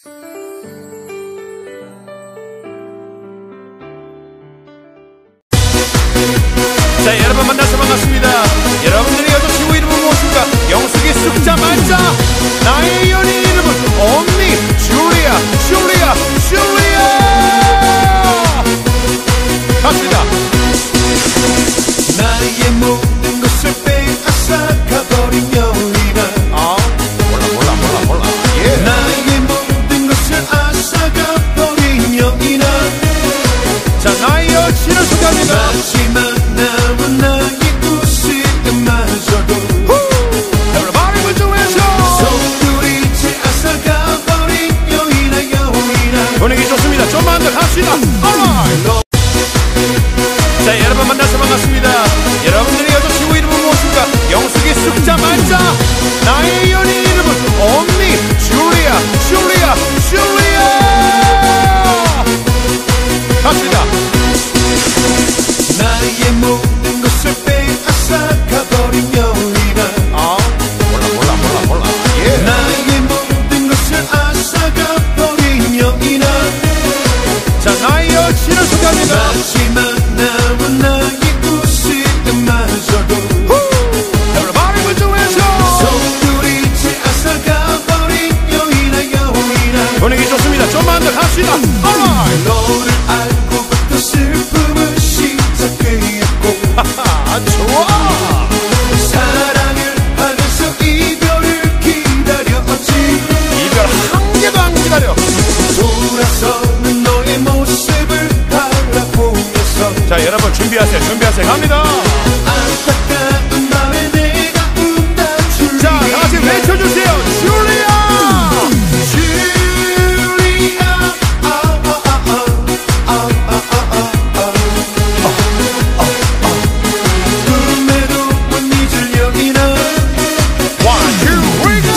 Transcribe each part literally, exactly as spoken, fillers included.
자, 여러분 만나서 반갑습니다. 여러분들의 여자친구 이름은 무엇입니까? 영숙이 숫자 만자. 나의 연인 이름은 언니 줄리아, 줄리아, 줄리아. 갑시다. 나의 모든 것을 빼앗아가버린 여인아. 아, 몰라 몰라 몰라 몰라. 예. 나의 모든 것을 앗아가버린 여인아. 자, 나의 여친을 소개합니다. 마지막 남은 나의 웃음마저도 Everybody put your hands up. 손두리째 앗아가버린 여인아, 여인아. 분위기 좋습니다. 좀만 더 갑시다. Alright. 자, 여러분 만나서 반갑습니다. 여러분들의 여자친구 이름은 무엇입니까? 영숙이 숫자 만자. 나의 연인 이름은 언니 줄리아, 줄리아, 줄리아. 갑시다. 나의 모든 것을 빼앗아가버린 여인아. 아, 몰라 몰라 몰라 몰라. 예. 나의 모든 것을 앗아가버린 여인아. 자, 나의 여친을 소개합니다. 마지막 남은 나의 웃음마저도 Everybody put your hands up. 손두리째 앗아가버린 여인아, 여인아. 분위기 좋습니다. 좀만 더 갑시다. Alright. 너를 알고부터 슬픔을 시작했고 아, 좋아. 사랑을 하면서 이별을 기다렸지. 이별 한 개도 안 기다려. 돌아서는 너의 모습을 바라보면서 자, 여러분 준비하세요. 준비하세요. 갑니다. 안타까운 마음에 내가 운다. 자, 다 같이 외쳐주세요. 줄리아. 줄리아. 아, 아, 아, 아, 아, 아, 아, 아, 아. 꿈에도 못 잊을 여인아. One, two, three, go.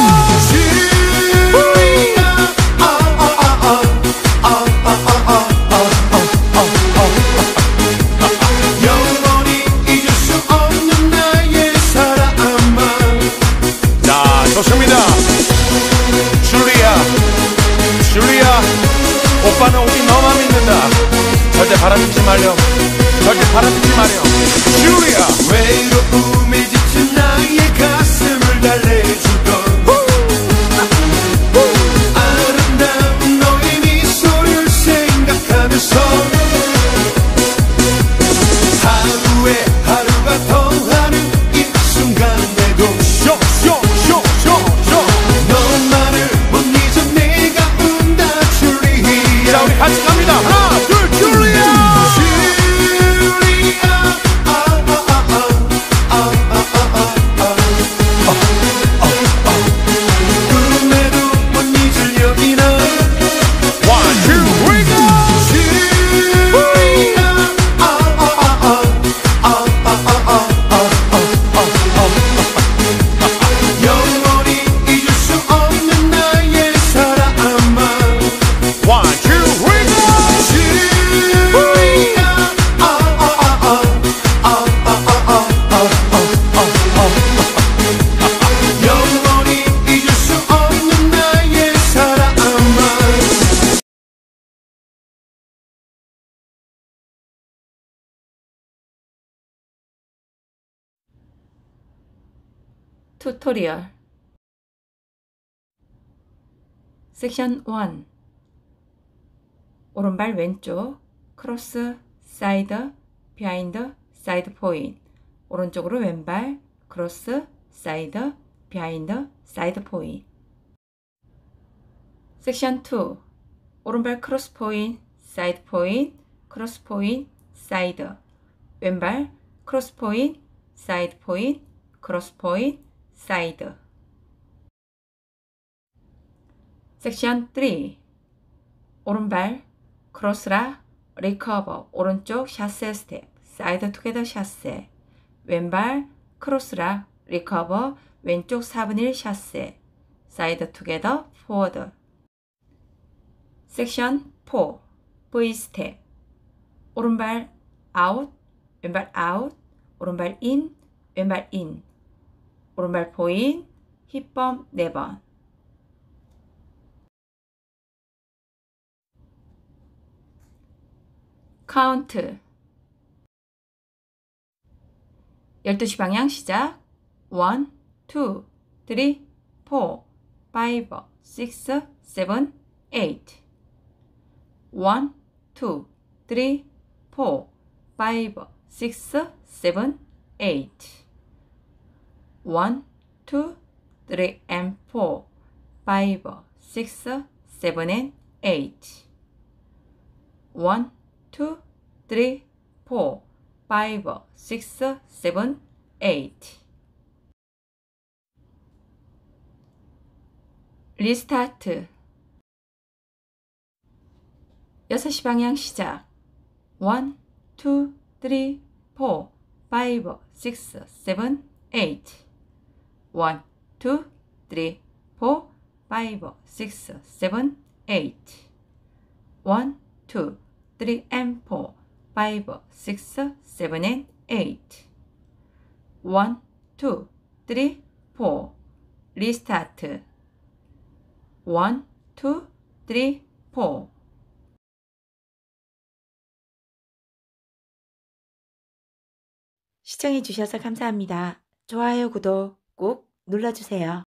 줄리아. 아, 아, 아, 아, 아, 아, 아, 아, 아, 아. 영원히 잊을 수 없는 나의 사랑아. 자, 좋습니다. 줄리아, 줄리아, 오빠는 오직 너만 믿는다. 절대 바라듣지 말렴. 절대 바라듣지 마렴. 줄리아. 외로움에 지친 나의 가슴을 달래주던 아름다운 너의 미소를 생각하면서 하루에 하루가 더하는 이 순간에도 쇼, 쇼, 쇼, 쇼, 쇼. 너만을 못 잊어 내가 운다. 줄리아. 자, 우리 같이 갑니다. 하나, 둘, 줄리아. 줄리아. 아, 아, 아, 아, 아, 아, 아, 아, 아. 꿈에도 못 잊을 여인아. One, two, three, go. 줄리아. 아, 아, 아, 아, 아, 아, 아, 아, 아, 아. 영원히 잊을 수 없는 나의 사랑아. One, two, three, go. 줄리아. 아, 아, 아, 아, 아, 아, 아, 아, 아, 아. 영원히 잊을 수 없는 나의 사랑아. 튜토리얼 섹션 일. 오른발 왼쪽 크로스 사이드 비하인드 사이드 포인. 오른쪽으로 왼발 크로스 사이드 비하인드 사이드 포인. 섹션 이. 오른발 크로스 포인 사이드 포인 크로스 포인 사이드. 왼발 크로스 포인 사이드 포인 크로스 포인 사이드. 섹션 삼. 오른발 크로스라 리커버. 오른쪽 샷세 스텝 사이드 투게더 샷세. 왼발 크로스라 리커버. 왼쪽 사분의 일 샷세 사이드 투게더 포워드. 섹션 사. V 스텝. 오른발 아웃 왼발 아웃. 오른발 인 왼발 인. 오른발 포인 힙범 네 번. count. 열두 시 방향 시작. one, two, three, four, five, six, seven, eight. one, two, three, four, five, six, seven, eight. one, two, three, and four, five, six, seven, and eight. one, two, three, four, five, six, seven, eight. 리스타트. 여섯 시 방향 시작. one, two, three, four, five, six, seven, eight. one, two, three, four, five, six, seven, eight. one, two, three, and four, five, six, seven, and eight. one, two, three, four. 리스타트. one, two, three, four. 시청해 주셔서 감사합니다. 좋아요, 구독 꼭 눌러주세요.